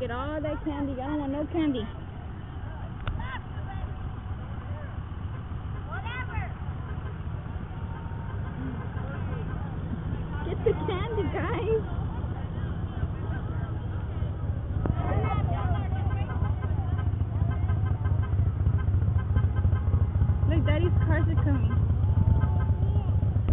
Get all that candy. I don't want no candy. Get the candy, guys. Look, Daddy's cars are coming.